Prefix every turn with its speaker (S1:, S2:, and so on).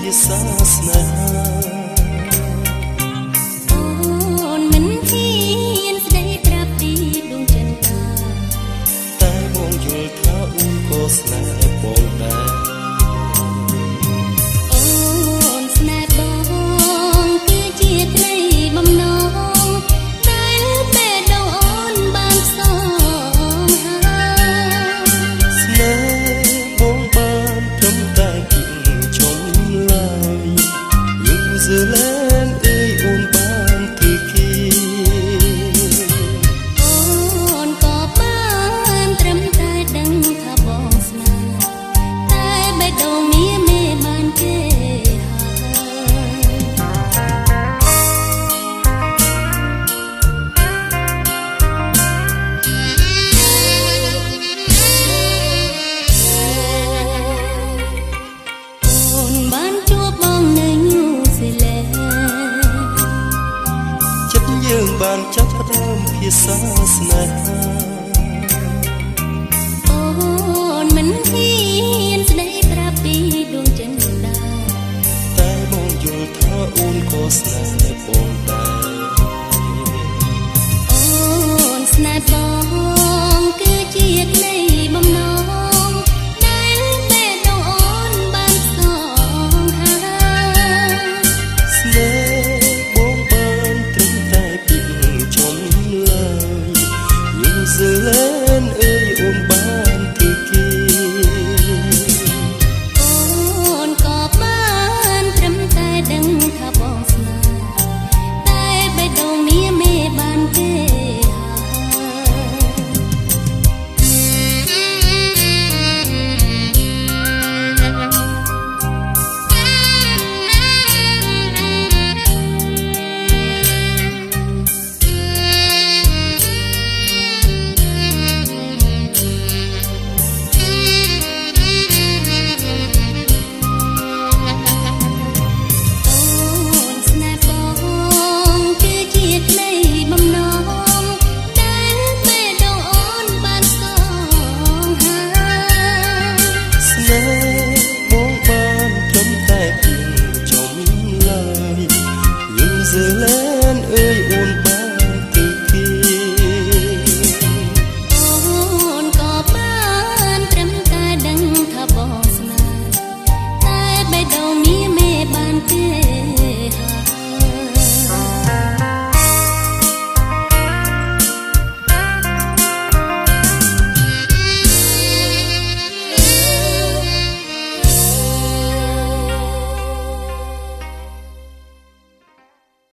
S1: ភាសាស្នេហា
S2: អូនមិនហ៊ានស្ដីប្រាប់ពីដួងចិនតា
S1: តែបងយល់ថាអូនក៏ស្នេហ៍បងដែរ
S2: អូនស្នេហ៍បងគឺជាក្តីបំណងដែលពេលដងអូនបានផ្សងហើយ
S1: ស្នេហ៍បងបានត្រឹមតែគិតជុំឡើយយូរសើលែនអើយអូនបានធ្វើគេ
S2: អូនក៏បានត្រឹមតែដឹងថាបងស្នេហ៍តែបេះដូងមានមេបានគេ
S1: យើងបានចាប់ផ្ដើមភាសាស្នេហា
S2: អូនមិនហ៊ានស្ដីប្រាប់ពីដួងចិនតា
S1: តែបងយល់ថាអូនក៏ស្នេហ៍បងដែរ
S2: អូនស្នេហ៍បង